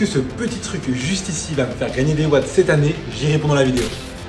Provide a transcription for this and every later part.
que ce petit truc juste ici va me faire gagner des watts cette année? J'y réponds dans la vidéo.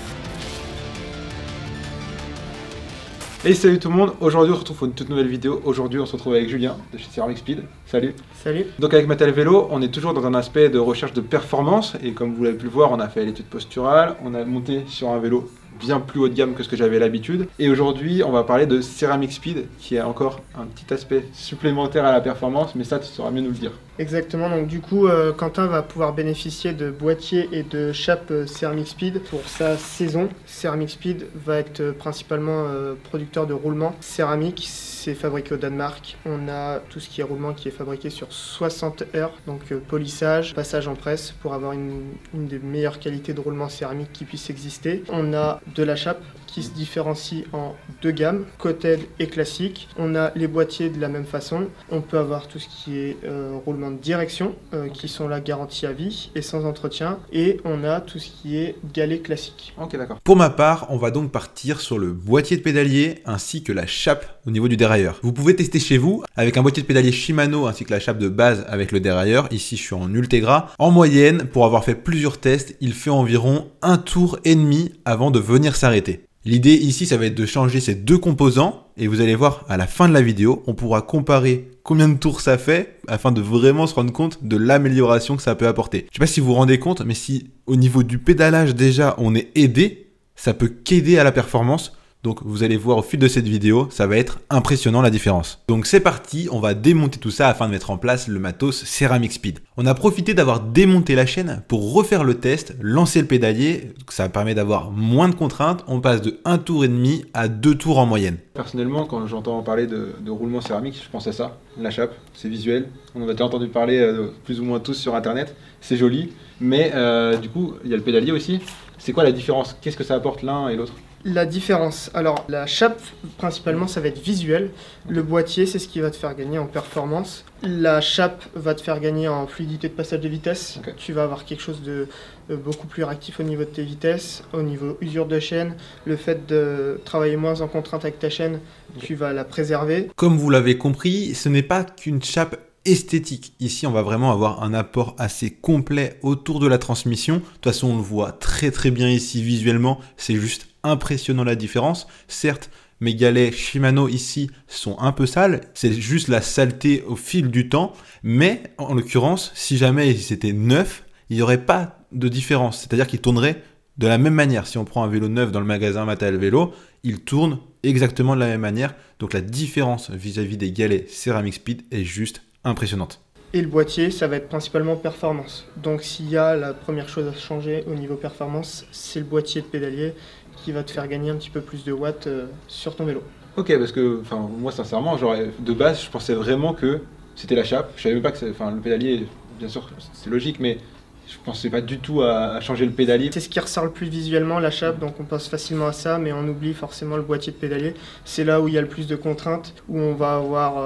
Et salut tout le monde, aujourd'hui on se retrouve pour une toute nouvelle vidéo. Aujourd'hui on se retrouve avec Julien de chez Ceramic Speed. Salut. Salut. Donc avec Mattel Vélo, on est toujours dans un aspect de recherche de performance. Et comme vous l'avez pu le voir, on a fait l'étude posturale, on a monté sur un vélo bien plus haut de gamme que ce que j'avais l'habitude. Et aujourd'hui on va parler de Ceramic Speed, qui a encore un petit aspect supplémentaire à la performance, mais ça tu sauras mieux nous le dire. Exactement, donc du coup Quentin va pouvoir bénéficier de boîtiers et de chape Ceramic Speed pour sa saison. Ceramic Speed va être principalement producteur de roulement céramique, c'est fabriqué au Danemark. On a tout ce qui est roulement qui est fabriqué sur 60 heures, donc polissage, passage en presse pour avoir une des meilleures qualités de roulement céramique qui puisse exister. On a de la chape qui se différencie en deux gammes, coated et classique. On a les boîtiers de la même façon. On peut avoir tout ce qui est roulement de direction qui sont là garantis à vie et sans entretien. Et on a tout ce qui est galet classique. Ok, d'accord. Pour ma part, on va donc partir sur le boîtier de pédalier ainsi que la chape au niveau du dérailleur. Vous pouvez tester chez vous avec un boîtier de pédalier Shimano ainsi que la chape de base avec le dérailleur. Ici, je suis en Ultegra. En moyenne, pour avoir fait plusieurs tests, il fait environ 1 tour et demi avant de venir s'arrêter. L'idée ici, ça va être de changer ces deux composants et vous allez voir à la fin de la vidéo, on pourra comparer combien de tours ça fait afin de vraiment se rendre compte de l'amélioration que ça peut apporter. Je sais pas si vous vous rendez compte, mais si au niveau du pédalage déjà on est aidé, ça peut qu'aider à la performance. Donc vous allez voir au fil de cette vidéo, ça va être impressionnant la différence. Donc c'est parti, on va démonter tout ça afin de mettre en place le matos Ceramic Speed. On a profité d'avoir démonté la chaîne pour refaire le test, lancer le pédalier, ça permet d'avoir moins de contraintes, on passe de 1 tour et demi à 2 tours en moyenne. Personnellement, quand j'entends parler de roulement céramique, je pense à ça, la chape, c'est visuel. On en a déjà entendu parler plus ou moins tous sur internet, c'est joli, mais du coup il y a le pédalier aussi. C'est quoi la différence? Qu'est-ce que ça apporte l'un et l'autre? La différence, alors la chape principalement ça va être visuel, le boîtier c'est ce qui va te faire gagner en performance, la chape va te faire gagner en fluidité de passage de vitesse, okay. Tu vas avoir quelque chose de beaucoup plus réactif au niveau de tes vitesses, au niveau usure de chaîne, le fait de travailler moins en contrainte avec ta chaîne, okay. Tu vas la préserver. Comme vous l'avez compris, ce n'est pas qu'une chape esthétique. Ici, on va vraiment avoir un apport assez complet autour de la transmission. De toute façon, on le voit très bien ici visuellement, c'est juste impressionnant la différence. Certes, mes galets Shimano ici sont un peu sales, c'est juste la saleté au fil du temps, mais en l'occurrence, si jamais c'était neuf, il n'y aurait pas de différence, c'est-à-dire qu'il tournerait de la même manière. Si on prend un vélo neuf dans le magasin Mattel Vélo, il tourne exactement de la même manière, donc la différence vis-à-vis des galets Ceramic Speed est juste impressionnante. Et le boîtier, ça va être principalement performance. Donc s'il y a la première chose à changer au niveau performance, c'est le boîtier de pédalier qui va te faire gagner un petit peu plus de watts sur ton vélo. Ok, parce que moi sincèrement, de base, je pensais vraiment que c'était la chape. Je savais même pas que le pédalier, bien sûr, c'est logique, mais je pensais pas du tout à changer le pédalier. C'est ce qui ressort le plus visuellement, la chape, donc on pense facilement à ça, mais on oublie forcément le boîtier de pédalier. C'est là où il y a le plus de contraintes, où on va avoir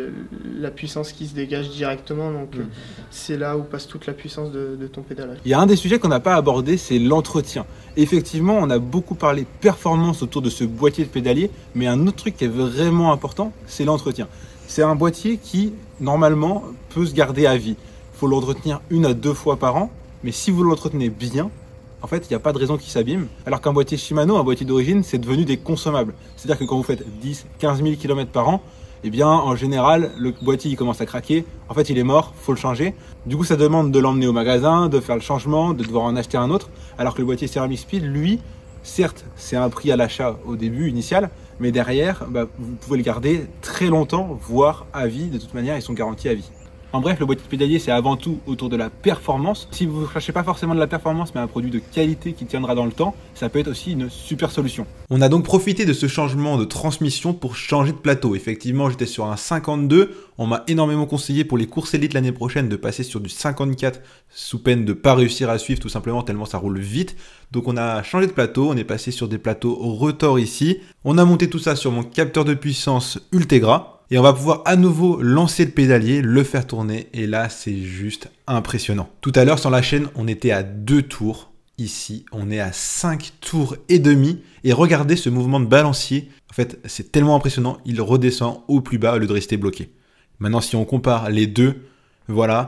la puissance qui se dégage directement, donc c'est là où passe toute la puissance de ton pédalage. Il y a un des sujets qu'on n'a pas abordé, c'est l'entretien. Effectivement, on a beaucoup parlé performance autour de ce boîtier de pédalier, mais un autre truc qui est vraiment important, c'est l'entretien. C'est un boîtier qui, normalement, peut se garder à vie. Il faut l'entretenir 1 à 2 fois par an, mais si vous l'entretenez bien, en fait, il n'y a pas de raison qu'il s'abîme. Alors qu'un boîtier Shimano, un boîtier d'origine, c'est devenu des consommables. C'est-à-dire que quand vous faites 10-15 000 km par an, eh bien, en général, le boîtier il commence à craquer. En fait, il est mort, faut le changer. Du coup, ça demande de l'emmener au magasin, de faire le changement, de devoir en acheter un autre. Alors que le boîtier Ceramic Speed, lui, certes, c'est un prix à l'achat au début initial, mais derrière, vous pouvez le garder très longtemps, voire à vie. De toute manière, ils sont garantis à vie. En bref, le boîtier de pédalier, c'est avant tout autour de la performance. Si vous ne cherchez pas forcément de la performance, mais un produit de qualité qui tiendra dans le temps, ça peut être aussi une super solution. On a donc profité de ce changement de transmission pour changer de plateau. Effectivement, j'étais sur un 52. On m'a énormément conseillé pour les courses élites l'année prochaine de passer sur du 54 sous peine de ne pas réussir à suivre tout simplement tellement ça roule vite. Donc on a changé de plateau, on est passé sur des plateaux Rotor ici. On a monté tout ça sur mon capteur de puissance Ultegra. Et on va pouvoir à nouveau lancer le pédalier, le faire tourner. Et là, c'est juste impressionnant. Tout à l'heure, sur la chaîne, on était à 2 tours. Ici, on est à 5 tours et demi. Et regardez ce mouvement de balancier. En fait, c'est tellement impressionnant. Il redescend au plus bas au lieu de rester bloqué. Maintenant, si on compare les deux, voilà.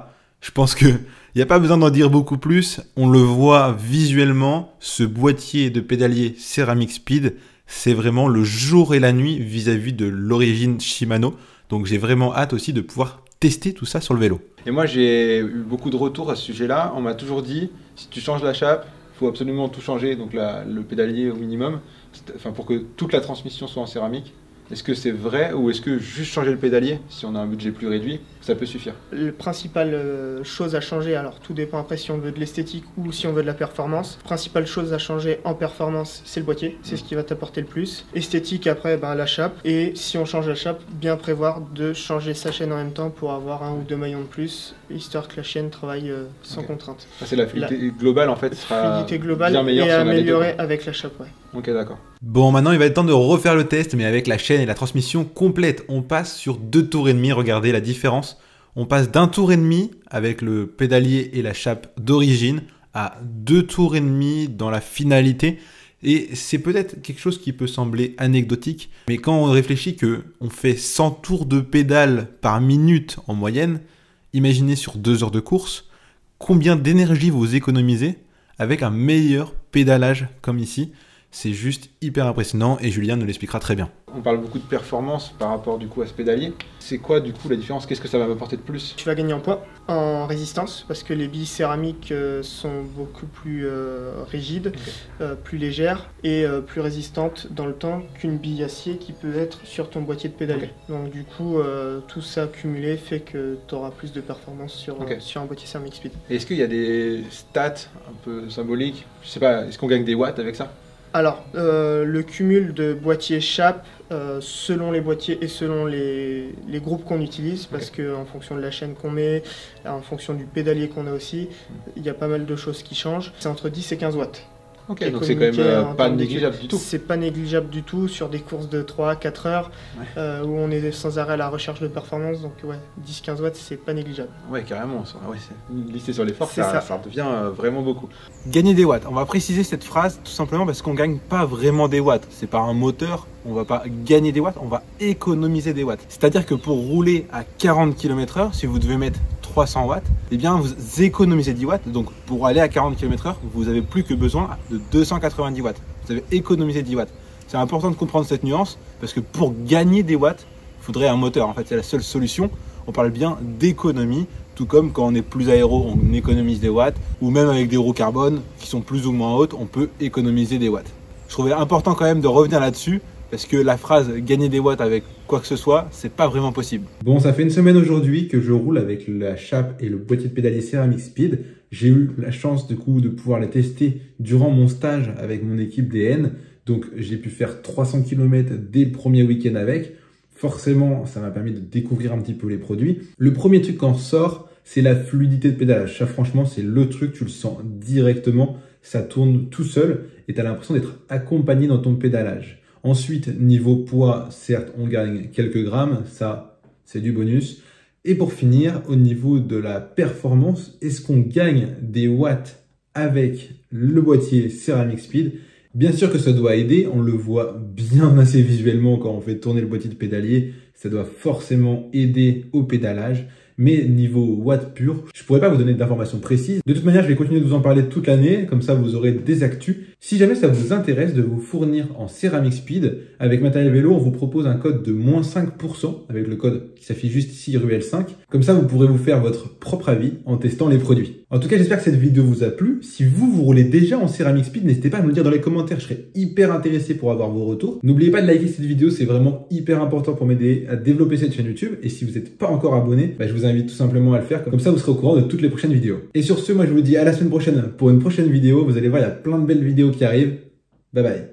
Je pense que il n'y a pas besoin d'en dire beaucoup plus. On le voit visuellement, ce boîtier de pédalier Ceramic Speed, c'est vraiment le jour et la nuit vis-à-vis de l'origine Shimano. Donc j'ai vraiment hâte aussi de pouvoir tester tout ça sur le vélo. Et moi, j'ai eu beaucoup de retours à ce sujet-là. On m'a toujours dit, si tu changes la chape, il faut absolument tout changer, donc le pédalier au minimum, enfin, pour que toute la transmission soit en céramique. Est-ce que c'est vrai ou est-ce que juste changer le pédalier, si on a un budget plus réduit, ça peut suffire? La principale chose à changer, alors tout dépend après si on veut de l'esthétique ou si on veut de la performance. Principale chose à changer en performance, c'est le boîtier, c'est ce qui va t'apporter le plus. Esthétique après, la chape. Et si on change la chape, bien prévoir de changer sa chaîne en même temps pour avoir 1 ou 2 maillons de plus, histoire que la chaîne travaille sans contrainte. Ça, c'est la fluidité globale en fait, sera globale bien meilleure et si on a les deux. améliorée avec la chape, ouais. Ok, d'accord. Bon, maintenant il va être temps de refaire le test, mais avec la chaîne et la transmission complète. On passe sur 2 tours et demi, regardez la différence. On passe d'1 tour et demi avec le pédalier et la chape d'origine à 2 tours et demi dans la finalité. Et c'est peut-être quelque chose qui peut sembler anecdotique, mais quand on réfléchit qu'on fait 100 tours de pédale par minute en moyenne, imaginez sur 2 heures de course, combien d'énergie vous économisez avec un meilleur pédalage comme ici. C'est juste hyper impressionnant et Julien nous l'expliquera très bien. On parle beaucoup de performance par rapport du coup à ce pédalier. C'est quoi du coup la différence? Qu'est-ce que ça va m'apporter de plus? Tu vas gagner en poids, en résistance, parce que les billes céramiques sont beaucoup plus rigides, plus légères et plus résistantes dans le temps qu'une bille acier qui peut être sur ton boîtier de pédalier. Donc du coup, tout ça cumulé fait que tu auras plus de performance sur un boîtier Ceramic Speed. Est-ce qu'il y a des stats un peu symboliques? Je sais pas, est-ce qu'on gagne des watts avec ça? Alors, le cumul de boîtiers chape, selon les boîtiers et selon les groupes qu'on utilise, parce qu'en fonction de la chaîne qu'on met, en fonction du pédalier qu'on a aussi, il y a pas mal de choses qui changent. C'est entre 10 et 15 watts. Ok, donc c'est quand même pas négligeable du tout. C'est pas négligeable du tout sur des courses de 3-4 heures où on est sans arrêt à la recherche de performance. Donc ouais, 10-15 watts, c'est pas négligeable. Ouais, carrément. Ouais, listé sur l'effort, ça devient vraiment beaucoup. Gagner des watts. On va préciser cette phrase tout simplement parce qu'on gagne pas vraiment des watts. C'est pas un moteur. On va pas gagner des watts, on va économiser des watts. C'est-à-dire que pour rouler à 40 km/h, si vous devez mettre 300 watts, eh bien vous économisez 10 watts. Donc pour aller à 40 km/h, vous avez plus que besoin de 290 watts. Vous avez économisé 10 watts. C'est important de comprendre cette nuance parce que pour gagner des watts, il faudrait un moteur. En fait, c'est la seule solution. On parle bien d'économie, tout comme quand on est plus aéro, on économise des watts, ou même avec des roues carbone qui sont plus ou moins hautes, on peut économiser des watts. Je trouvais important quand même de revenir là-dessus. Parce que la phrase « gagner des watts avec quoi que ce soit », c'est pas vraiment possible. Bon, ça fait une semaine aujourd'hui que je roule avec la chape et le boîtier de pédalier Ceramic Speed. J'ai eu la chance de pouvoir les tester durant mon stage avec mon équipe DN. Donc j'ai pu faire 300 km dès le premier week-end avec. Forcément, ça m'a permis de découvrir un petit peu les produits. Le premier truc qu'en sort, c'est la fluidité de pédalage. Ça, franchement, c'est le truc, tu le sens directement. Ça tourne tout seul et tu as l'impression d'être accompagné dans ton pédalage. Ensuite, niveau poids, certes, on gagne quelques grammes, ça, c'est du bonus. Et pour finir, au niveau de la performance, est-ce qu'on gagne des watts avec le boîtier Ceramic Speed? Bien sûr que ça doit aider, on le voit bien assez visuellement quand on fait tourner le boîtier de pédalier, ça doit forcément aider au pédalage. Mais niveau watts pur, je pourrais pas vous donner d'informations précises. De toute manière, je vais continuer de vous en parler toute l'année, comme ça vous aurez des actus. Si jamais ça vous intéresse de vous fournir en Ceramic Speed, avec Matériel Vélo, on vous propose un code de moins 5% avec le code qui s'affiche juste ici, RUL5. Comme ça, vous pourrez vous faire votre propre avis en testant les produits. En tout cas, j'espère que cette vidéo vous a plu. Si vous roulez déjà en Ceramic Speed, n'hésitez pas à me le dire dans les commentaires. Je serais hyper intéressé pour avoir vos retours. N'oubliez pas de liker cette vidéo, c'est vraiment hyper important pour m'aider à développer cette chaîne YouTube. Et si vous n'êtes pas encore abonné, je vous invite tout simplement à le faire. Comme ça, vous serez au courant de toutes les prochaines vidéos. Et sur ce, moi, je vous dis à la semaine prochaine pour une prochaine vidéo. Vous allez voir, il y a plein de belles vidéos qui arrivent. Bye bye.